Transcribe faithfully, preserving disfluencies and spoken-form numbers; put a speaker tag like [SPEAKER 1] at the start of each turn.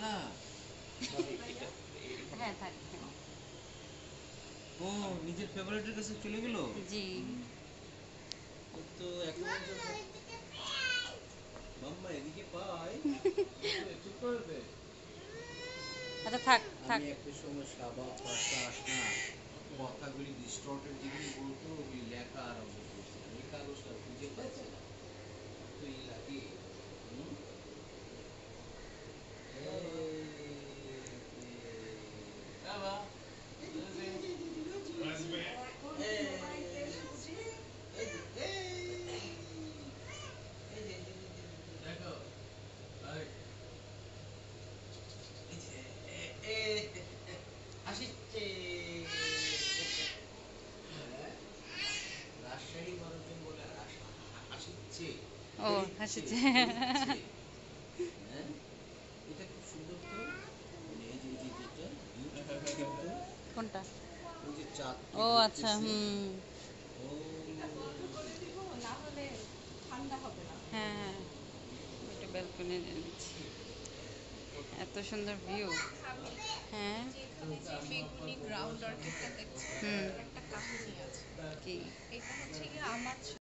[SPEAKER 1] না
[SPEAKER 2] হ্যাঁ থাক।
[SPEAKER 1] ও নিজের ফেভারিটের কাছে চলে গেল।
[SPEAKER 2] জি
[SPEAKER 1] তো এখন মাম্মা এদিকে পাই একটু করবে।
[SPEAKER 2] আচ্ছা থাক থাক।
[SPEAKER 1] আমি একটা সময় সাবা পাশা আসনা কথাগুলি ডিস্টর্টেড যেগুলি বলতো ওগুলি লেখা আরম্ভ করছি। এই কাগজটা খুঁজে পাচ্ছি না, তুই লাগে হুম? বাবা দেখো আসিচ্ছে রাজশাহী মানুষজন বলে আসিচ্ছে
[SPEAKER 2] ও হাসিছে।
[SPEAKER 1] হ্যাঁ এটা খুব সুন্দর তো। মানে এই যে এই যে যেটা বিউটিফুল
[SPEAKER 2] কোনটা?
[SPEAKER 1] ওই যে চাঁদ
[SPEAKER 2] ও আচ্ছা হুম।
[SPEAKER 1] ও
[SPEAKER 3] না হলে ঠান্ডা হবে না।
[SPEAKER 2] হ্যাঁ হ্যাঁ ওইটা ব্যালকনি দিচ্ছি, এত সুন্দর ভিউ। হ্যাঁ
[SPEAKER 3] এখানে যে বেগুনি গ্রাউন্ড অর্কিডটা দেখছি
[SPEAKER 2] হুম
[SPEAKER 3] একটা কাহিনী আছে।
[SPEAKER 2] কি?
[SPEAKER 3] এটা হচ্ছে গিয়ে আমার